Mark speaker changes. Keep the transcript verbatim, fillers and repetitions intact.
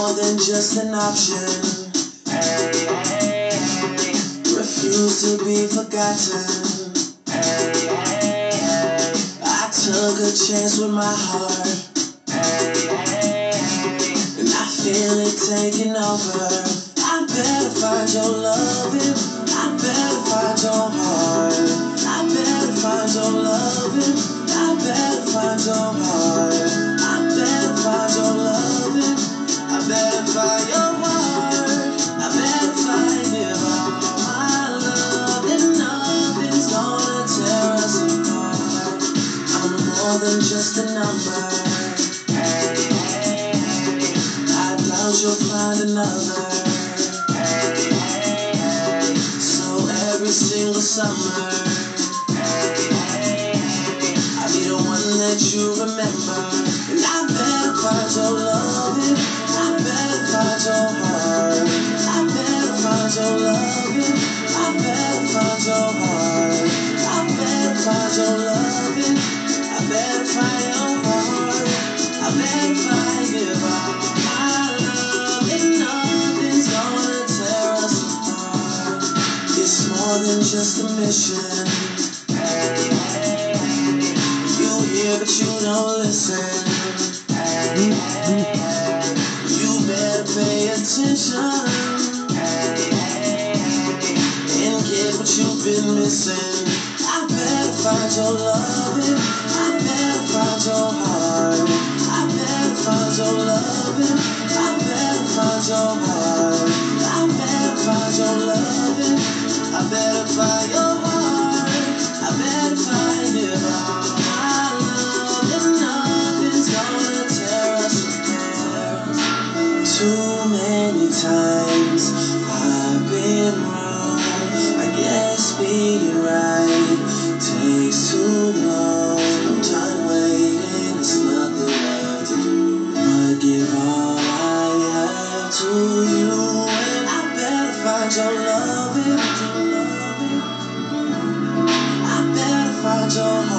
Speaker 1: more than just an option. Hey, hey, hey. Refuse to be forgotten. Hey, hey, hey. I took a chance with my heart. Hey, hey, hey. And I feel it taking over. I better find your loving. I better find your heart. I better find your loving. I better find your heart. I better find your loving. I better find your heart. I better find it all. My love and nothing's gonna tear us apart. I'm more than just a number. Hey, hey, hey. I doubt you'll find another. Hey, hey, hey. So every single summer, hey, hey, hey. I'll be the one that you remember. And I better find your loving. I better find your heart. I better find your loving. I better find your heart. I better find your loving. I better find your heart. I better find it all. My love and nothing's gonna tear us apart. It's more than just a mission. Hey, hey, hey. You hear but you don't listen. Hey, hey, hey. You better pay attention. Hey, hey, hey. And get what you've been missing. I better find your loving. I better find your heart. I better find your loving. I better find your heart. I better find your loving. I better find your heart. I better find it all. My love and nothing's gonna tear us apart. Too many times I've been wrong. I guess being right takes too long. I'm done waiting, there's nothing left to do but give all I have to you. And I better find your loving. I better find your heart.